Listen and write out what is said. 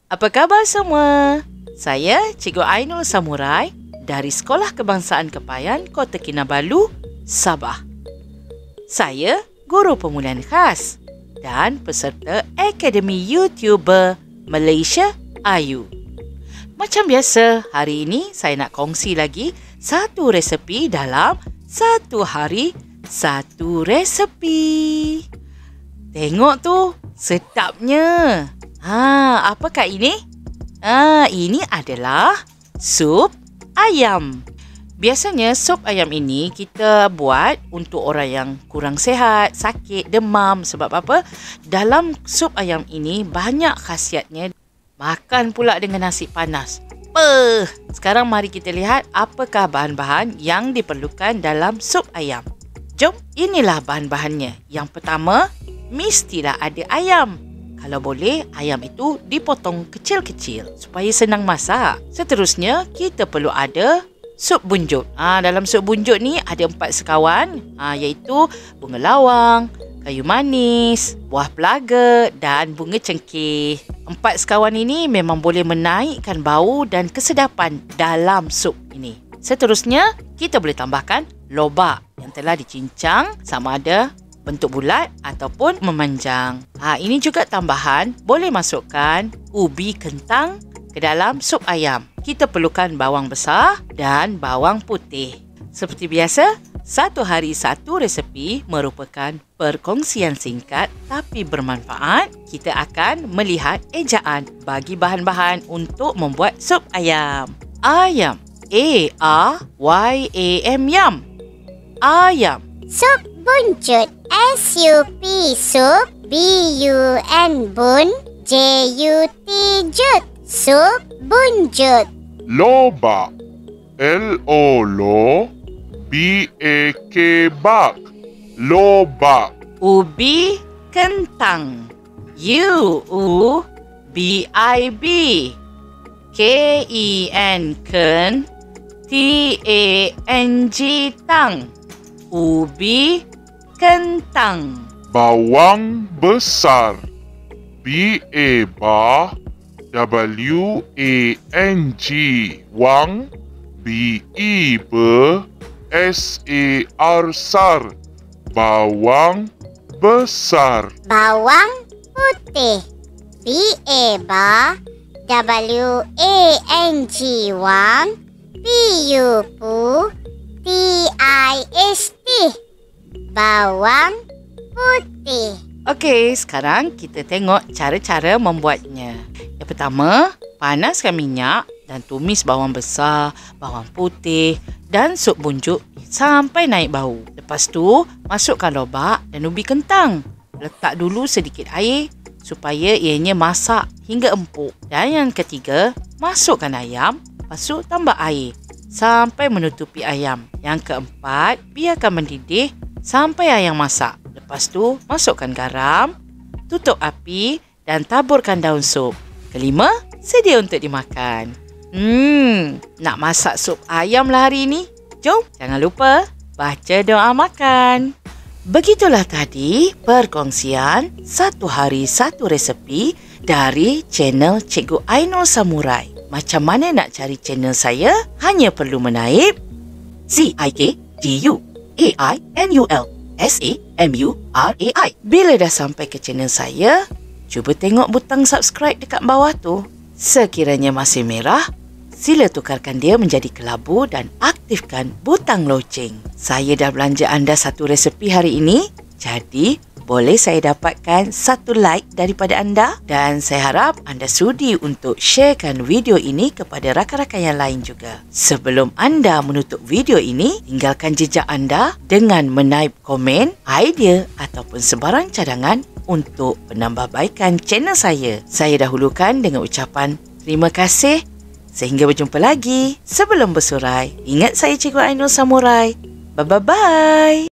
Apa khabar semua? Saya Cikgu Ainul SAMURAI dari Sekolah Kebangsaan Kepayan, Kota Kinabalu, Sabah. Saya guru pemulihan khas dan peserta Akademi YouTuber Malaysia Ayu. Macam biasa, hari ini saya nak kongsi lagi satu resepi dalam satu hari satu resepi. Tengok tu, sedapnya. Apakah ini? Ini adalah sup ayam. Biasanya sup ayam ini kita buat untuk orang yang kurang sihat, sakit, demam. Sebab apa? Dalam sup ayam ini banyak khasiatnya. Makan pula dengan nasi panas. Sekarang mari kita lihat apakah bahan-bahan yang diperlukan dalam sup ayam. Jom, inilah bahan-bahannya. Yang pertama, mestilah ada ayam. Kalau boleh, ayam itu dipotong kecil-kecil supaya senang masak. Seterusnya, kita perlu ada sup bunjut. Dalam sup bunjut ni ada 4 sekawan, iaitu bunga lawang, kayu manis, buah pelaga dan bunga cengkeh. 4 sekawan ini memang boleh menaikkan bau dan kesedapan dalam sup ini. Seterusnya, kita boleh tambahkan lobak yang telah dicincang sama ada bentuk bulat ataupun memanjang. Ini juga tambahan, boleh masukkan ubi kentang ke dalam sup ayam. Kita perlukan bawang besar dan bawang putih. Seperti biasa, satu hari satu resepi merupakan perkongsian singkat tapi bermanfaat. Kita akan melihat ejaan bagi bahan-bahan untuk membuat sup ayam. Ayam. A-R-Y-A-M, yam. Ayam. Sup bunjut. S-U-P, sup. B-U-N, bun. J-U-T, jut. Sup bunjut. Lobak. L-O-L B-A-K, bak. Lobak. Ubi kentang. U-U-B-I-B. K-E-N, ken. T-A-N-G, tang. Ubi kentang. Bawang besar. B-A, ba. W-A-N-G, wang. B-E, be. S-A-R, sar. Bawang besar. Bawang putih. B-A, ba. W-A-N-G, wang. P-U, pu. T-I-S-T, bawang putih. Okey, sekarang kita tengok cara-cara membuatnya. Yang pertama, panaskan minyak dan tumis bawang besar, bawang putih dan sup bunjut sampai naik bau. Lepas tu, masukkan lobak dan ubi kentang. Letak dulu sedikit air supaya ianya masak hingga empuk. Dan yang ketiga, masukkan ayam, lepas tu tambah air sampai menutupi ayam. Yang keempat, biarkan mendidih sampai ayam masak. Lepas tu, masukkan garam, tutup api dan taburkan daun sup. Kelima, sedia untuk dimakan. Nak masak sup ayam lah hari ini? Jom, jangan lupa baca doa makan. Begitulah tadi perkongsian satu hari satu resepi dari channel Cikgu Ainul SAMURAI. Macam mana nak cari channel saya? Hanya perlu menaip Cikgu Ainul SAMURAI. Bila dah sampai ke channel saya, cuba tengok butang subscribe dekat bawah tu. Sekiranya masih merah, sila tukarkan dia menjadi kelabu dan aktifkan butang loceng. Saya dah belanja anda satu resepi hari ini, jadi boleh saya dapatkan satu like daripada anda dan saya harap anda sudi untuk sharekan video ini kepada rakan-rakan yang lain juga. Sebelum anda menutup video ini, tinggalkan jejak anda dengan menaip komen, idea ataupun sebarang cadangan untuk penambahbaikan channel saya. Saya dahulukan dengan ucapan terima kasih. Sehingga berjumpa lagi. Sebelum bersurai, ingat saya Cikgu Ainul SAMURAI. Bye-bye.